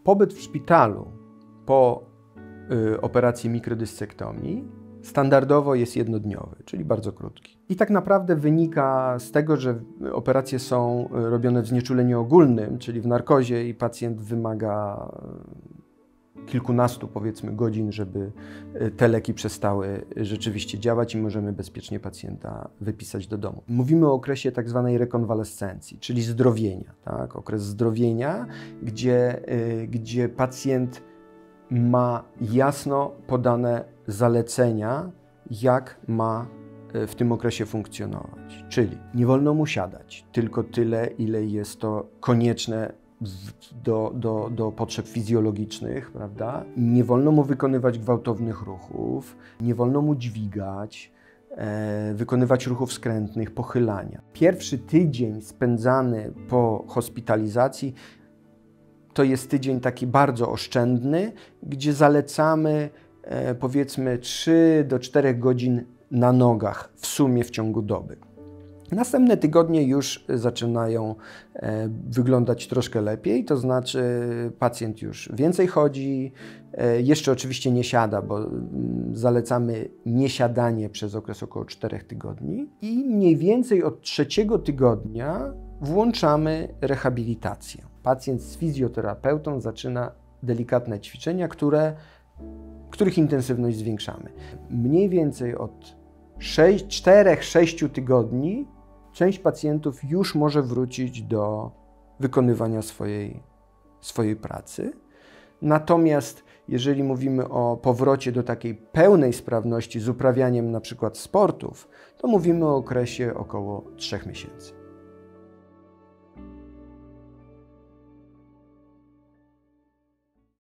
Pobyt w szpitalu po operacji mikrodyssektomii standardowo jest jednodniowy, czyli bardzo krótki. I tak naprawdę wynika z tego, że operacje są robione w znieczuleniu ogólnym, czyli w narkozie i pacjent wymaga kilkunastu, powiedzmy, godzin, żeby te leki przestały rzeczywiście działać i możemy bezpiecznie pacjenta wypisać do domu. Mówimy o okresie tak zwanej rekonwalescencji, czyli zdrowienia. Tak? Okres zdrowienia, gdzie pacjent ma jasno podane zalecenia, jak ma w tym okresie funkcjonować. Czyli nie wolno mu siadać tylko tyle, ile jest to konieczne do potrzeb fizjologicznych, prawda? Nie wolno mu wykonywać gwałtownych ruchów, nie wolno mu dźwigać, wykonywać ruchów skrętnych, pochylania. Pierwszy tydzień spędzany po hospitalizacji to jest tydzień taki bardzo oszczędny, gdzie zalecamy powiedzmy 3 do 4 godzin na nogach w sumie w ciągu doby. Następne tygodnie już zaczynają wyglądać troszkę lepiej, to znaczy pacjent już więcej chodzi, jeszcze oczywiście nie siada, bo zalecamy niesiadanie przez okres około 4 tygodni i mniej więcej od 3 tygodnia włączamy rehabilitację. Pacjent z fizjoterapeutą zaczyna delikatne ćwiczenia, których intensywność zwiększamy. Mniej więcej od 4-6 tygodni część pacjentów już może wrócić do wykonywania swojej pracy. Natomiast jeżeli mówimy o powrocie do takiej pełnej sprawności z uprawianiem na przykład sportów, to mówimy o okresie około 3 miesięcy.